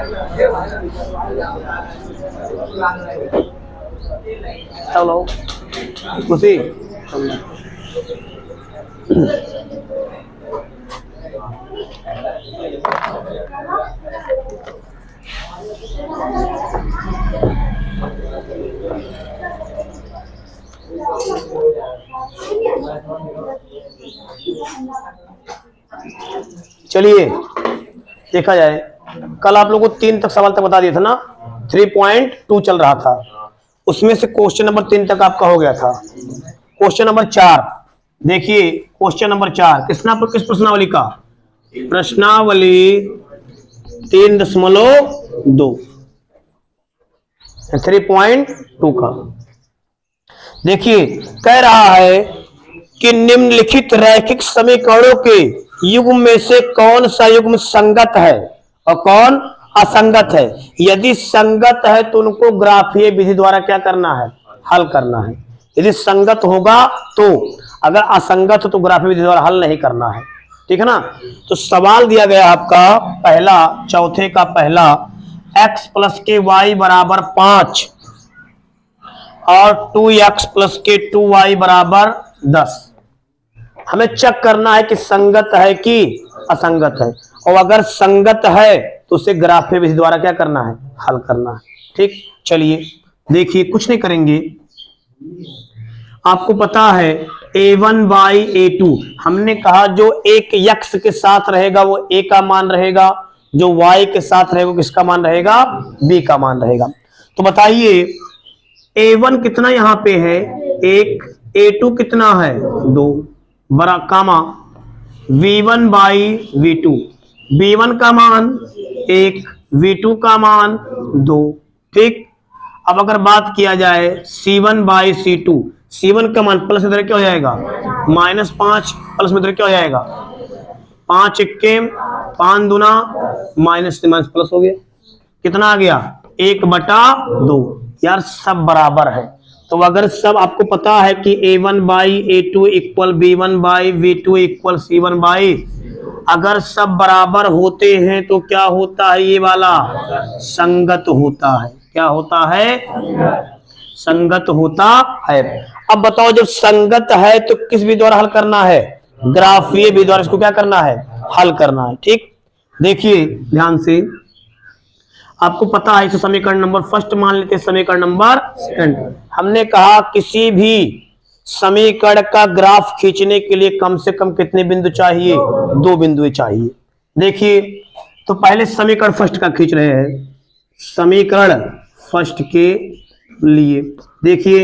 चलो खुशी चलिए देखा जाए, कल आप लोगों को 3 तक सवाल तक बता दिया था ना, 3.2 चल रहा था, उसमें से क्वेश्चन नंबर 3 तक आपका हो गया था। क्वेश्चन नंबर 4 देखिए, क्वेश्चन नंबर 4 किस प्रश्नावली का? प्रश्नावली 3.2 3.2 का। देखिए कह रहा है कि निम्नलिखित रैखिक समीकरणों के युग्म में से कौन सा युग्म संगत है और कौन असंगत है। यदि संगत है तो उनको ग्राफीय विधि द्वारा क्या करना है? हल करना है। यदि संगत होगा तो, अगर असंगत हो तो ग्राफीय विधि द्वारा हल नहीं करना है। ठीक है ना। तो सवाल दिया गया आपका पहला, चौथे का पहला, x प्लस के y बराबर 5 और 2x प्लस के 2y बराबर 10। हमें चेक करना है कि संगत है कि असंगत है, और अगर संगत है तो उसे ग्राफीय विधि द्वारा क्या करना है? हल करना है। ठीक, चलिए देखिए, कुछ नहीं करेंगे। आपको पता है a1 बाई a2, हमने कहा जो एक x के साथ रहेगा वो a का मान रहेगा, जो y के साथ रहेगा किसका मान रहेगा? b का मान रहेगा। तो बताइए a1 कितना यहां पे है? 1, a2 कितना है? 2 बड़ा कामा v1 बाई v2, v1 का मान 1, v2 का मान 2। ठीक, अब अगर बात किया जाए c1 बाई c2, c1 का मान प्लस इधर क्या हो जाएगा? -5, प्लस में इधर क्या हो जाएगा? 5 इक्के 5 दूना माइनस प्लस हो गया, कितना आ गया? 1/2। यार सब बराबर है, तो अगर सब आपको पता है कि a1 by a2 equal b1 by v2 equal c1 by, अगर सब बराबर होते हैं तो क्या होता है? ये वाला संगत होता है। क्या होता है? संगत होता है। अब बताओ जब संगत है तो किस विधि द्वारा हल करना है? ग्राफीय विधि द्वारा इसको क्या करना है? हल करना है। ठीक, देखिए ध्यान से, आपको पता है इसे समीकरण नंबर फर्स्ट मान लेते हैं, समीकरण नंबर सेकंड। हमने कहा किसी भी समीकरण का ग्राफ खींचने के लिए कम से कम कितने बिंदु चाहिए? 2 बिंदु चाहिए। देखिए तो पहले समीकरण फर्स्ट का खींच रहे हैं, समीकरण फर्स्ट के लिए देखिए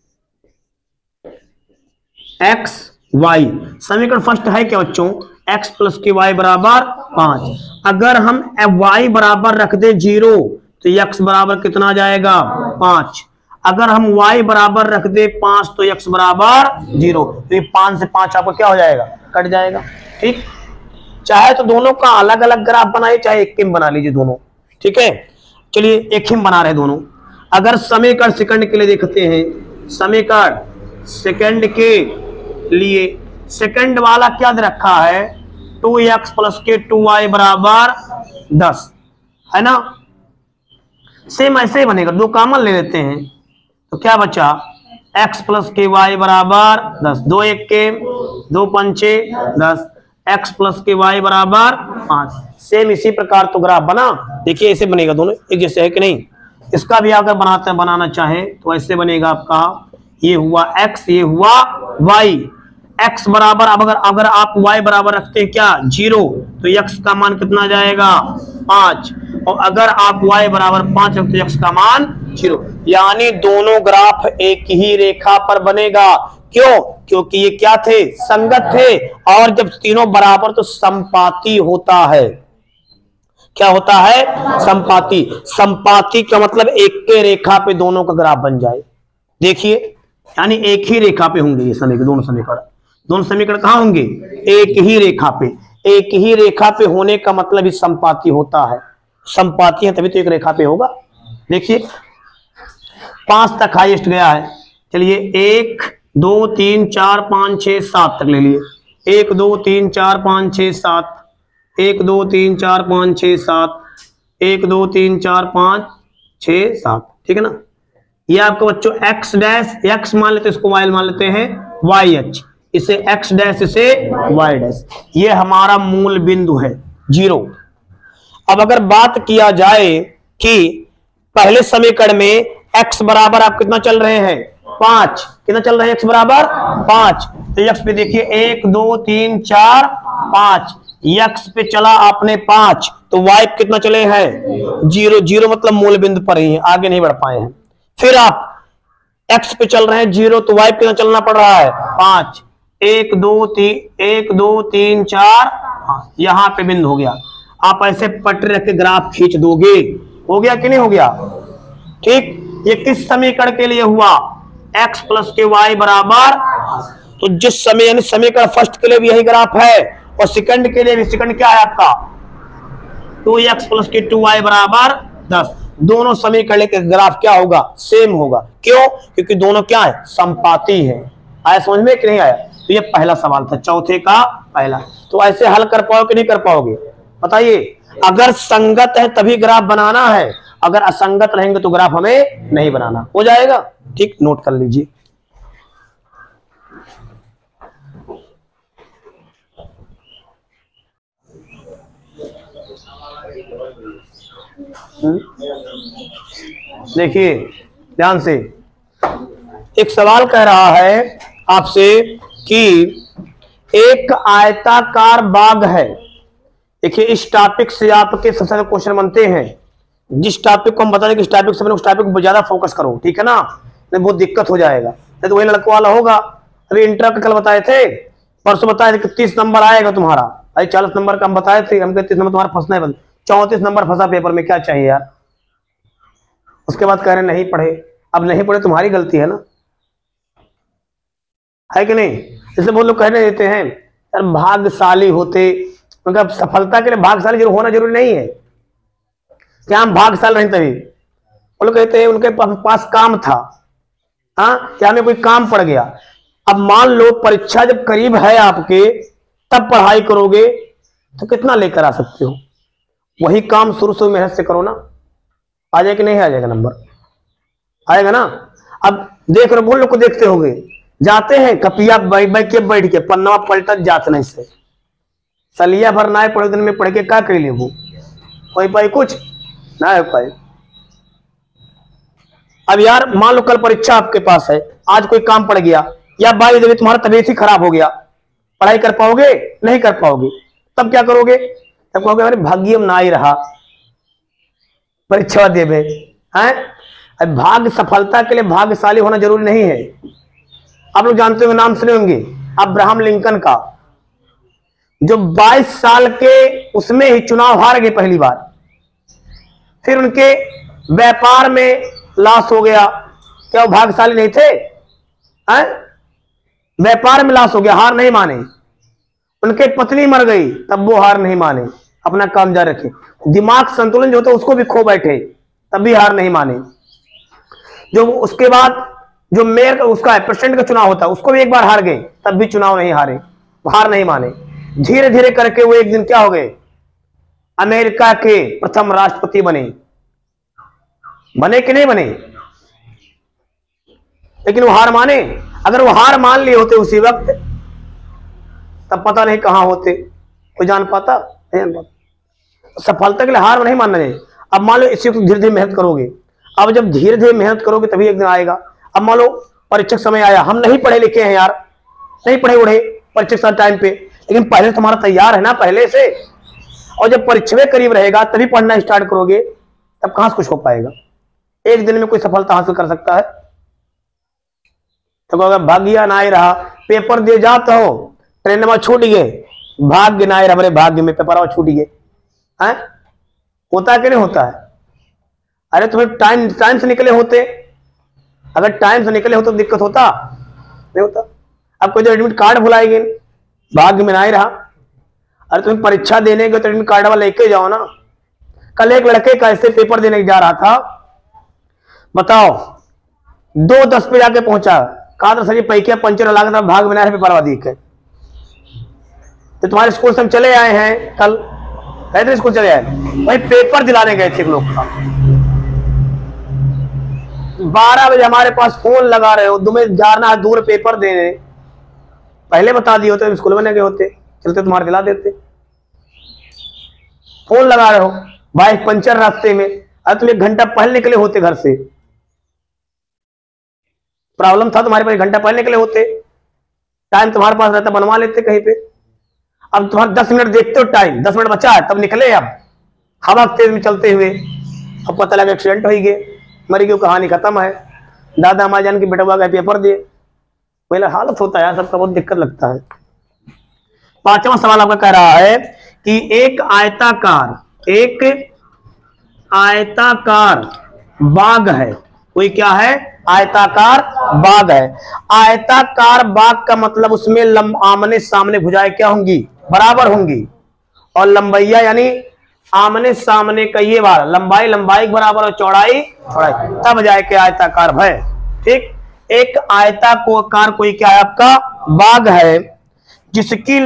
x y, समीकरण फर्स्ट है क्या बच्चों? x प्लस के y बराबर 5। अगर हम y बराबर रख दे 0 तो x बराबर कितना आ जाएगा? 5। अगर हम y बराबर रख दे 5 तो x बराबर 0। तो ये 5 से 5 आपको क्या हो जाएगा? कट जाएगा। ठीक, चाहे तो दोनों का अलग अलग ग्राफ बनाइए, चाहे एक में बना लीजिए दोनों। ठीक है, चलिए एक ही बना रहे दोनों। अगर समीकरण सेकंड के लिए देखते हैं, समीकरण सेकंड के लिए सेकंड वाला क्या दे रखा है? 2x प्लस के 2y बराबर 10 है ना। सेम ऐसे ही बनेगा, 2 कॉमन ले लेते हैं तो क्या बचा? x प्लस के y बराबर 10, 2 1 के 2 पंचे 10, x प्लस के y बराबर 5। सेम इसी प्रकार तो ग्राफ बना। देखिए ऐसे बनेगा, दोनों एक जैसे है कि नहीं। इसका भी अगर बनाना चाहे तो ऐसे बनेगा आपका, ये हुआ x, ये हुआ y। x बराबर, अब अगर आप y बराबर रखते हैं क्या? 0, तो x का मान कितना आ जाएगा? 5। और अगर आप y बराबर 5 रखते तो x का मान 0। यानी दोनों ग्राफ एक ही रेखा पर बनेगा। क्यों? क्योंकि ये क्या थे? संगत थे। और जब तीनों बराबर तो संपाती होता है। क्या होता है? संपाती। संपाती का मतलब एक के रेखा पे दोनों का ग्राफ बन जाए। देखिए यानी एक ही रेखा पे होंगे ये समीकरण, दोनों समीकरण। दोनों समीकरण कहां होंगे? एक ही रेखा पे। एक ही रेखा पे होने का मतलब ही संपाती होता है। संपाती है तभी तो एक रेखा पे होगा। देखिए 5 तक हाईएस्ट गया है। चलिए 1 2 3 4 5 6 7 तक ले लिए। 1 2 3 4 5 6 7, 1 2 3 4 5 6 7, 1 2 3 4 5 6 7, ठीक है ना। ये आपको बच्चों एक्स डैश, एक्स मान लेते हैं, इसको वाई मान लेते हैं, वाई एच, इसे एक्स डैश, इसे वाई डैश। ये हमारा मूल बिंदु है 0। अब अगर बात किया जाए कि पहले समीकरण में x बराबर आप कितना चल रहे हैं 5, कितना चल रहे हैं x बराबर 5, तो x पे देखिए 1 2 3 4 5, x पे चला आपने 5, तो y पे कितना चले हैं 0, 0 मतलब मूल बिंदु पर ही है, आगे नहीं बढ़ पाए हैं। फिर आप x पे चल रहे हैं 0, तो y पे कितना चलना पड़ रहा है 5, 1 2 3 4 5, यहां पे बिंदु हो गया। आप ऐसे पटरी रख के ग्राफ खींच दोगे, हो गया कि नहीं हो गया, ठीक। ये किस समीकरण के लिए हुआ, x प्लस के वाई बराबर, तो जिस समय यानी समीकरण फर्स्ट के लिए भी यही ग्राफ है और सेकंड के लिए भी, सेकंड क्या है आपका 2x प्लस के 2y बराबर 10, दोनों समीकरण के ग्राफ क्या होगा, सेम होगा। क्यों, क्योंकि दोनों क्या है, समपाती है। आया समझ में कि नहीं आया। तो ये पहला सवाल था, चौथे का पहला। तो ऐसे हल कर पाओगे कि नहीं कर पाओगे बताइए। अगर संगत है तभी ग्राफ बनाना है, अगर असंगत रहेंगे तो ग्राफ हमें नहीं बनाना, हो जाएगा, ठीक। नोट कर लीजिए। देखिए ध्यान से, एक सवाल कह रहा है आपसे कि एक आयताकार बाग है। देखिए इस टॉपिक से आपके सबसे ज्यादा क्वेश्चन बनते हैं। जिस टॉपिक को हम बता दें कि इस टॉपिक से उस टॉपिक पर ज्यादा फोकस करो, ठीक है ना, नहीं बहुत दिक्कत हो जाएगा। नहीं तो वही लड़कों वाला होगा। अभी इंटर का कल बताए थे, परसों बताए थे कि 30 नंबर आएगा तुम्हारा, अरे 40 नंबर का हम बताए थे, हम 30 नंबर तुम्हारा फंसना है, बंद 34 नंबर फंसा पेपर में, क्या चाहिए यार। उसके बाद कह रहे नहीं पढ़े, अब नहीं पढ़े तुम्हारी गलती है ना, है कि नहीं। इसलिए बहुत लोग कहने देते हैं यार भाग्यशाली होते, उनका सफलता के लिए भाग्यशाली जरूर होना जरूरी नहीं है। क्या हम भाग्यशाली नहीं तभी, वो लोग कहते हैं उनके पास काम था, हाँ, क्या हमें कोई काम पड़ गया। अब मान लो परीक्षा जब करीब है आपके, तब पढ़ाई करोगे तो कितना लेकर आ सकते हो। वही काम शुरू से मेहनत से करो ना, आ जाएगा कि नहीं आ जाएगा, नंबर आएगा ना। अब देख रहे बोल लोग को देखते होगे, जाते हैं कपिया बैठ के पन्ना पलटत जात नहीं से, सलिया भर ना पढ़े दिन में पढ़ के क्या कर ले वो, कोई पाई कुछ ना है पाई। अब यार मान लो कल परीक्षा आपके पास है, आज कोई काम पड़ गया, या भाई देवी तुम्हारा तबीयत ही खराब हो गया, पढ़ाई कर पाओगे नहीं कर पाओगे, तब क्या करोगे, तब कहोगे अरे भाग्य ना ही रहा, परीक्षा देवे हैं। अब भाग्य सफलता के लिए भाग्यशाली होना जरूरी नहीं है। आप लोग जानते होंगे, नाम सुने होंगे अब्राहम लिंकन का, जो 22 साल के उसमें ही चुनाव हार गए पहली बार, फिर उनके व्यापार में लॉस हो गया, क्या वो भाग्यशाली नहीं थे, हैं? व्यापार में लॉस हो गया, हार नहीं माने। उनके पत्नी मर गई, तब वो हार नहीं माने, अपना काम जारी रखे। दिमाग संतुलन जो होता है उसको भी खो बैठे, तब भी हार नहीं माने। जो उसके बाद जो मेयर उसका प्रेसिडेंट का चुनाव होता है, उसको भी एक बार हार गए, तब भी चुनाव नहीं हारे, हार नहीं माने। धीरे धीरे करके वो एक दिन क्या हो गए, अमेरिका के प्रथम राष्ट्रपति बने कि नहीं बने। लेकिन वो हार माने, अगर वो हार मान लिए होते उसी वक्त, तब पता नहीं कहां होते, कोई जान पाता नहीं जान पाता। सफलता के लिए हार नहीं मानना चाहिए। अब मान लो इसी को धीरे धीरे मेहनत करोगे, अब जब धीरे धीरे मेहनत करोगे तभी एक दिन आएगा। अब मान लो परीक्षा समय आया, हम नहीं पढ़े लिखे हैं यार, नहीं पढ़े उड़े परीक्षा टाइम पे, लेकिन पहले तुम्हारा तैयार है ना पहले से, और जब परीक्षा करीब रहेगा तभी पढ़ना स्टार्ट करोगे, तब कहां से कुछ हो पाएगा। एक दिन में कोई सफलता हासिल कर सकता है, तो अगर भाग्य ना ही रहा, पेपर दे जाते हो ट्रेन में छूट गए, भाग्य ना ही रहा, भाग्य में पेपर छूट गए, हैं? होता है कि नहीं होता है। अरे तुम्हें टाइम से निकले होते, अगर टाइम से निकले हो तो दिक्कत होता नहीं होता। अब कोई तो एडमिट कार्ड भुलाएगी, भाग्य में ना ही रहा। अरे तुम्हें परीक्षा देने के तो एडमिट कार्ड वाला लेके जाओ ना। कल एक लड़के का ऐसे पेपर देने जा रहा था, बताओ 2:10 पे जाके पहुंचा, कहा था सर पैकिया पंचर लगा था, भाग में ना पेपर वादी के। तो तुम्हारे स्कूल से हम चले आए हैं कल, गए थे स्कूल चले आए भाई, पेपर दिलाने गए थे एक लोग का। 12 बजे हमारे पास फोन लगा रहे हो, तुम्हें जाना है दूर पेपर देने, पहले बता दिए होते स्कूल में गए होते, चलते तुम्हारे दिला देते। फोन लगा रहे हो, बाइक पंचर रास्ते में, अरे तुम 1 घंटा पहले निकले होते घर से, प्रॉब्लम था तुम्हारे पास, 1 घंटा पहले निकले होते, टाइम तुम्हारे पास रहता, बनवा लेते कहीं पे। अब तुम्हारे 10 मिनट देखते हो टाइम, 10 मिनट बचा है तब निकले, अब हवा तेज में चलते हुए, अब पता लगा एक्सीडेंट हो ही गए, मरी गई, कहानी खत्म है। दादा हमारे जान की बेटा का पेपर दिए, पहले हालत होता है यार, सबका बहुत दिक्कत लगता है। 5वां सवाल आपका कह रहा है कि एक आयताकार बाग है, कोई क्या है, आयताकार बाग है। आयताकार बाग का मतलब उसमें आमने सामने भुजाएं क्या होंगी, बराबर होंगी, और लंबैया यानी आमने सामने का ये बार लंबाई लंबाई बराबर और चौड़ाई चौड़ाई, तब जाके आयताकार है। ठीक, एक आयताकार कोई क्या है आपका बाग है, जिसकी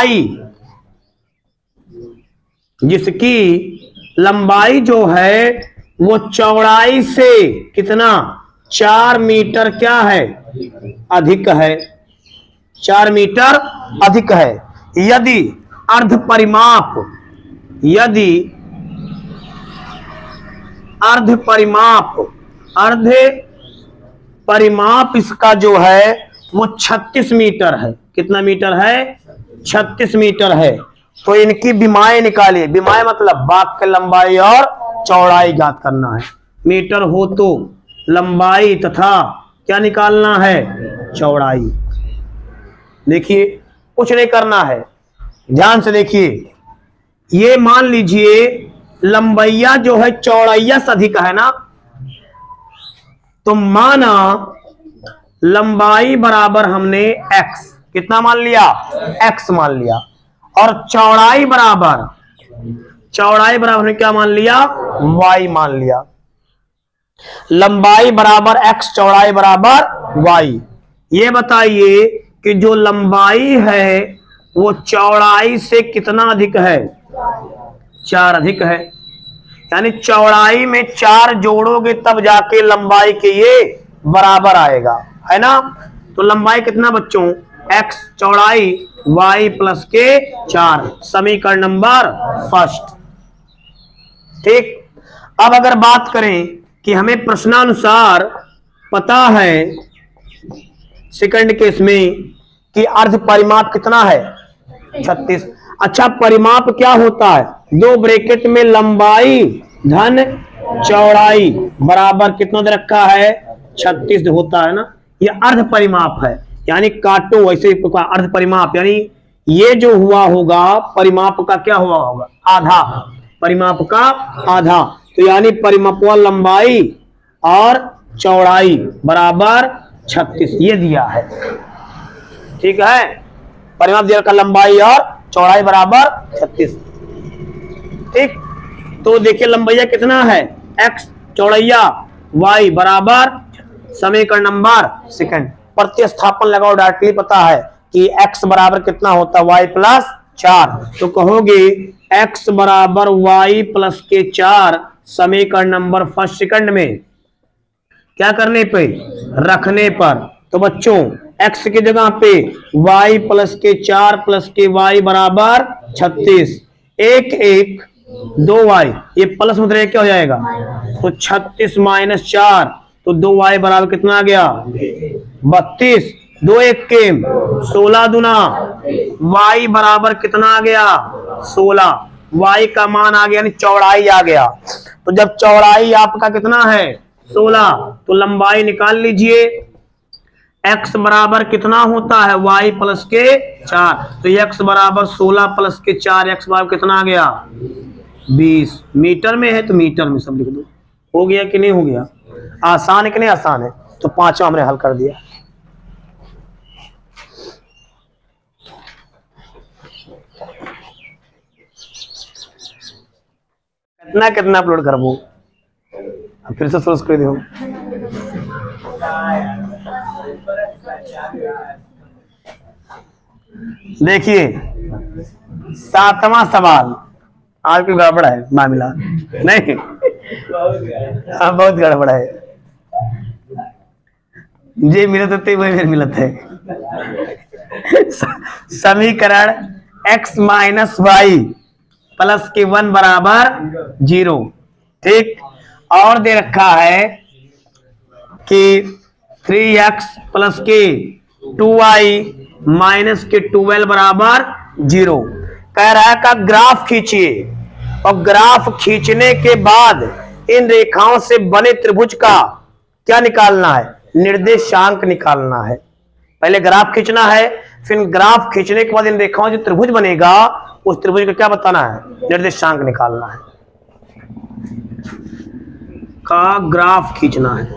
लंबाई जो है वो चौड़ाई से कितना, 4 मीटर क्या है, अधिक है, 4 मीटर अधिक है। यदि अर्ध परिमाप इसका जो है वो 36 मीटर है। कितना मीटर है, 36 मीटर है। तो इनकी विमाएं निकालिए, विमाएं मतलब बाग की लंबाई और चौड़ाई ज्ञात करना है। मीटर हो तो लंबाई तथा क्या निकालना है, चौड़ाई। देखिए कुछ नहीं करना है, ध्यान से देखिए, ये मान लीजिए लंबैया जो है चौड़ैया से अधिक है ना, तो माना लंबाई बराबर हमने x, कितना मान लिया, x मान लिया, और चौड़ाई बराबर हमने क्या मान लिया, y मान लिया। लंबाई बराबर x, चौड़ाई बराबर y। ये बताइए कि जो लंबाई है वो चौड़ाई से कितना अधिक है, 4 अधिक है। यानी चौड़ाई में 4 जोड़ोगे तब जाके लंबाई के ये बराबर आएगा, है ना। तो लंबाई कितना बच्चों, x, चौड़ाई y प्लस के 4, समीकरण नंबर 1। ठीक, अब अगर बात करें कि हमें प्रश्नानुसार पता है सेकंड केस में कि अर्ध परिमाप कितना है, 36। अच्छा, परिमाप क्या होता है, 2 ब्रैकेट में लंबाई धन चौड़ाई बराबर कितना दे रखा है, 36 होता है ना। ये अर्ध परिमाप है, यानी काटो वैसे अर्ध परिमाप, यानी ये जो हुआ होगा परिमाप का क्या हुआ होगा, आधा, परिमाप का आधा। तो यानी परिमाप लंबाई और चौड़ाई बराबर 36, ये दिया है। ठीक है, परिमाप दिया का लंबाई और चौड़ाई बराबर 36। ठीक, तो देखिए लंबाइया कितना है, x, चौड़ैया y बराबर, समीकरण नंबर 2। प्रतिस्थापन लगाओ, डायरेक्टली पता है कि x बराबर कितना होता है, y प्लस 4। तो कहोगे x बराबर y प्लस के 4, समीकरण नंबर 1 सेकंड में क्या करने पे, रखने पर। तो बच्चों x की जगह पे y प्लस के 4 प्लस के y बराबर 36, 1 1 2y, ये प्लस मतलब क्या हो जाएगा, तो 36 माइनस 4, तो 2y बराबर कितना आ गया, 32, 2 1 के 16 दूना, y बराबर कितना आ गया, 16। y का मान आ गया, यानी चौड़ाई आ गया। तो जब चौड़ाई आपका कितना है, 16, तो लंबाई निकाल लीजिए। x बराबर कितना होता है, y प्लस के 4, तो x बराबर 16 प्लस के 4, x बराबर कितना आ गया, 20। मीटर में है तो मीटर में सब लिख दो। हो गया कि नहीं हो गया, आसान है कि नहीं आसान है। तो 5वां हमने हल कर दिया। कितना कितना अपलोड कर वो, फिर से सोच कर दो। देखिए 7वां सवाल, आज भी गड़बड़ है मामला, नहीं हाँ बहुत गड़बड़ है जी। मिलत होते वही मिलत है। समीकरण x माइनस वाई प्लस के 1 बराबर 0। ठीक, और दे रखा है कि 3x प्लस के 2y माइनस के 12 बराबर 0। कह रहा है का ग्राफ खींचिए, और ग्राफ खींचने के बाद इन रेखाओं से बने त्रिभुज का क्या निकालना है, निर्देशांक निकालना है। पहले ग्राफ खींचना है, फिर ग्राफ खींचने के बाद इन रेखाओं से त्रिभुज बनेगा, उस त्रिभुज का क्या बताना है, निर्देशांक निकालना है। का ग्राफ खींचना है।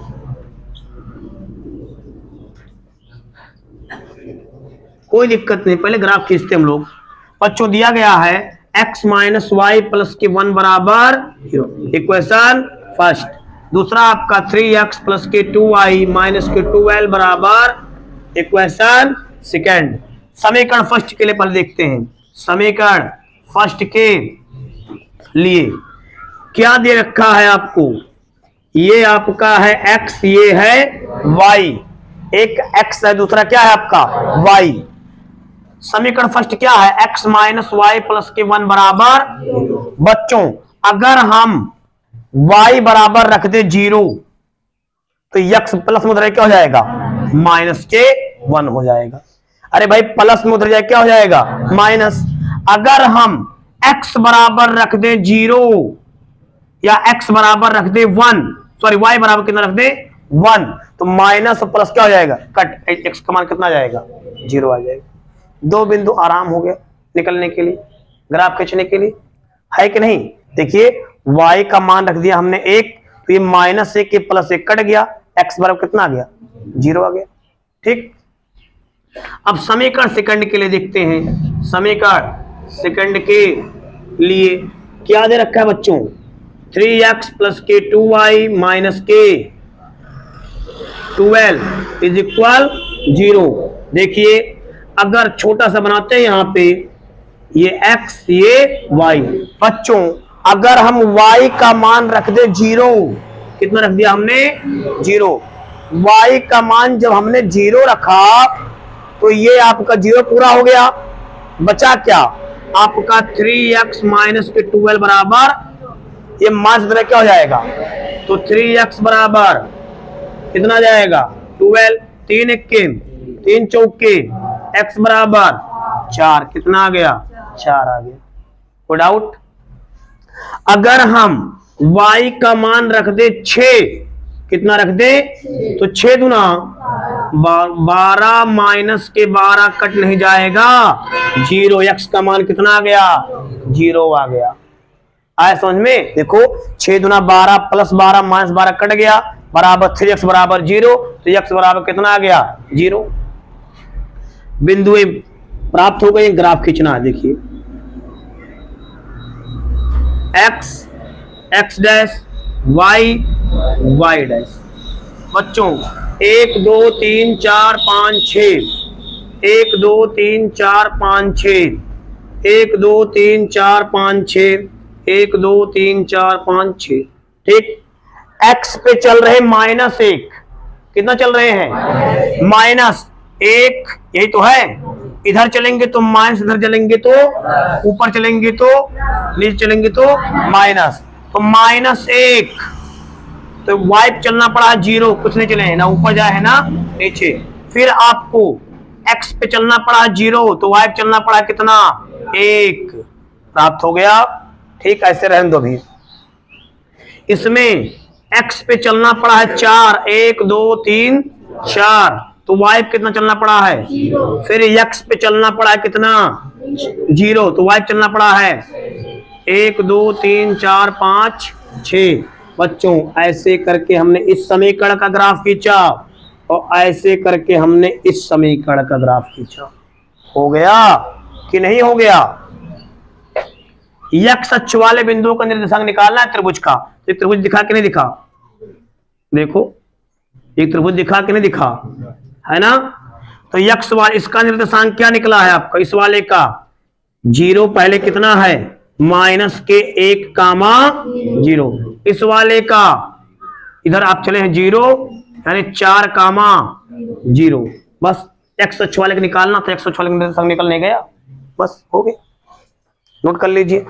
कोई दिक्कत नहीं, पहले ग्राफ खींचते हम लोग। बच्चों दिया गया है x माइनस वाई प्लस के 1 बराबर 0, इक्वेशन फर्स्ट। दूसरा आपका 3x प्लस के 2y माइनस के 12 बराबर इक्वेशन सेकेंड। समीकरण फर्स्ट के लिए पहले देखते हैं। समीकरण फर्स्ट के लिए क्या दे रखा है आपको, ये आपका है x, ये है y। एक x है, दूसरा क्या है आपका y। समीकरण फर्स्ट क्या है, x माइनस वाई प्लस के 1 बराबर। बच्चों अगर हम y बराबर रख दे 0 तो x प्लस में उधर क्या हो जाएगा, माइनस के 1 हो जाएगा। अरे भाई प्लस में उधर जाए क्या हो जाएगा, माइनस। अगर हम x बराबर रख दे 0 या x बराबर रख दे 1, सॉरी y बराबर कितना रख दे 1, तो माइनस प्लस क्या हो जाएगा, कट। x का मान कितना आ जाएगा, 0 आ जाएगा। दो बिंदु आराम हो गया निकलने के लिए, ग्राफ खींचने के लिए, है कि नहीं। देखिए y का मान रख दिया हमने 1, तो ये माइनस 1 के प्लस 1 कट गया, x बराबर कितना आ गया, 0 आ गया। ठीक, अब समीकरण सेकंड के लिए देखते हैं। समीकरण सेकंड के लिए क्या दे रखा है बच्चों, 3x प्लस के 2y माइनस के 12 इज इक्वल 0। देखिए अगर छोटा सा बनाते हैं यहां पे, ये x ये y। बच्चों अगर हम y का मान रख दे 0, कितना रख दिया हमने 0, y का मान जब हमने 0 रखा तो ये आपका 0 पूरा हो गया, बचा क्या आपका 3x माइनस के 12 बराबर, ये मान से क्या हो जाएगा, तो 3x बराबर कितना जाएगा 12, 3 1 3 चौके, x बराबर 4, कितना आ गया 4 आ गया। कोई डाउट। अगर हम y का मान रख दे 6, कितना रख दे, तो 6 दूना 12 माइनस के 12 कट नहीं जाएगा, 0। x का मान कितना आ गया, 0 आ गया। आया समझ में। देखो 6 दूना 12 प्लस 12 माइनस 12 कट गया, बराबर 3x बराबर 0, तो x बराबर कितना आ गया 0। बिंदु प्राप्त हो गए, ग्राफ खींचना है। देखिए x x dash y y dash. बच्चों 1 2 3 4 5 6, 1 2 3 4 5 6, 1 2 3 4 5 6, 1 2 3 4 5 6। ठीक, x पे चल रहे -1, कितना चल रहे हैं -1, यही तो है। इधर चलेंगे तो माइनस, इधर चलेंगे तो ऊपर, चलेंगे तो नीचे, चलेंगे तो माइनस, तो -1। तो y पे चलना पड़ा 0, कुछ नहीं चले, ना ऊपर जाए है ना नीचे। फिर आपको x पे चलना पड़ा 0, तो y पे चलना पड़ा कितना 1, प्राप्त हो गया। ठीक, ऐसे रहने दो भी। इसमें x पे चलना पड़ा है 4, 1 2 3 4, तो y पे कितना चलना पड़ा है, फिर x पे चलना पड़ा है कितना 0, तो y पे चलना पड़ा है 1 2 3 4 5 6। बच्चों ऐसे करके हमने इस समीकरण का ग्राफ खींचा, और ऐसे करके हमने इस समीकरण का ग्राफ खींचा। हो गया कि नहीं हो गया। x अक्ष वाले बिंदुओं का निर्देशांक निकालना है त्रिभुज का। तो त्रिभुज दिखा कि नहीं दिखा, देखो एक त्रिभुज दिखा कि नहीं दिखा, है ना। तो x वाले, इसका निर्देशांक क्या निकला है आपका, इस वाले का 0 पहले कितना है माइनस के 1 कामा 0। इस वाले का इधर आप चले हैं 0 यानी 4 कामा 0। बस एक्स अच्छे वाले का निकालना था, एक्स अच्छे वाले का निकलने गया, बस हो गया। नोट कर लीजिए।